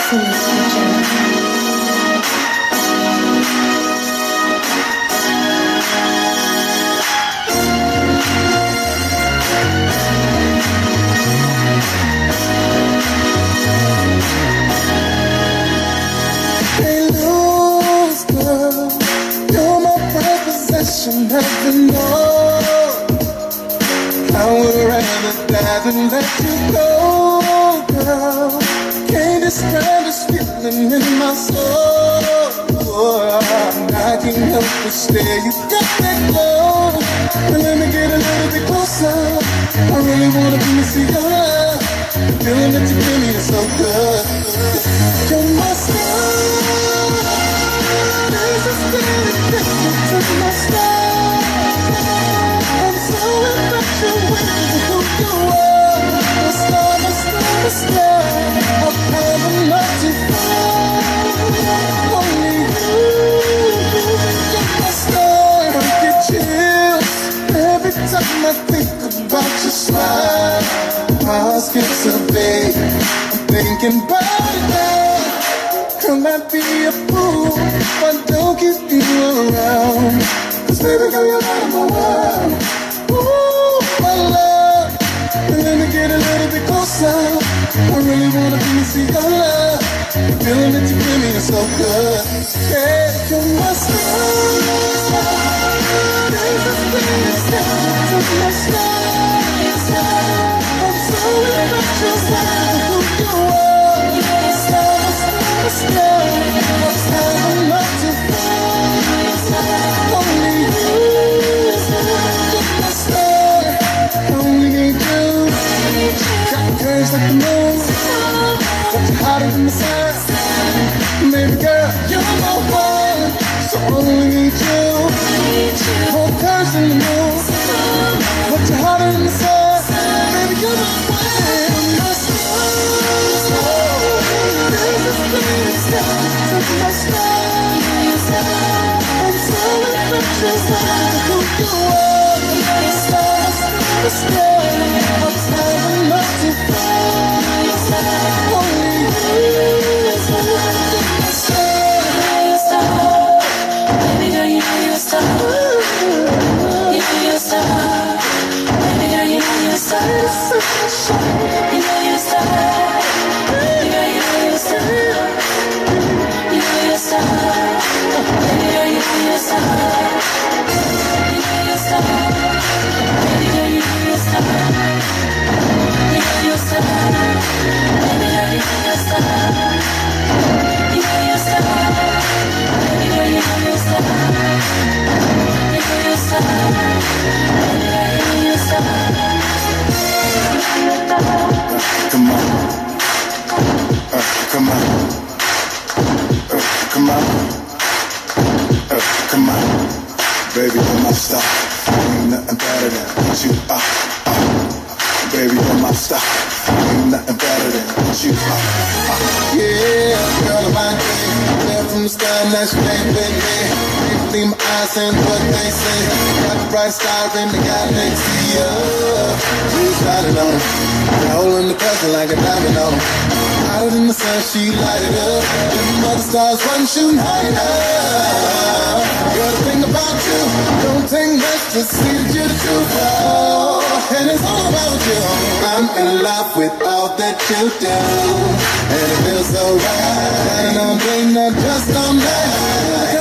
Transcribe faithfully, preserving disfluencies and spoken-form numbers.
Never know. I would rather die than let you go, girl. Can't describe this feeling in my soul. I can't help but stare. You got that glow. But let me get a little bit closer. I really wanna be to see your love. The feeling that you give me is so good. You're my star. There's a feeling that you took my star. I'm so infatuated with who you are. The star, the star, the star. I've never loved you before. Only you. You're my star. I get chills every time I think about your smile. My heart skips a beat. I'm thinking about it now. Could I be a fool if I don't keep you around? Cause baby girl, you're out of my world. Ooh, my love. And let me get a little bit closer. I really wanna be to see your love. The feeling that you give me is so good. Yeah, you're my star. There's a thing inside of my star. I'm so infatuated with who you are. The star, the star, the star. I've never loved you before. Only you. You're my star. Only you. Got curves like the moon. Got you hotter than the sun. Baby girl, you're my one. So only need you. More curves than the moon. Got you hotter than the sun. Baby, you're my one. My star. There's a thing inside of my star. I'm so infatuated with who you are. The star, the star. I've never loved you before. Only you. Baby girl, you know you're a star. You know you're a star. Baby girl, you know you're a star. You know you're a star. Baby girl, you know you're a star. You know you're a star. Baby girl, you know you're a star. You know you're a star. Baby girl, you know you're a star. You know you're a star. Baby girl, you know you're a star. You know you're a star. Baby girl, you know you're a star. You know you're a star. Baby girl, you know you're a star. Come on. Uh, come on. Uh, come on. Uh, come on. Baby, you're my star. Ain't nothing better than what you are. Uh, baby, you're my star. Ain't nothing better than what you are. Uh, yeah, girl of my dream. There from the sky, now she ain't been there. Can't see my eyes and what they say. Got the bright star in the guy next to you. She's shining on him. Holding the present like a diamond on him. Hotter than the sun, she lighted up. And the mother stars run shooting higher. Girl, the thing about you, don't take much to see that you're the truth. Oh, and it's all about you. I'm in love with all that you do. And it feels so right. And I'm not just on that.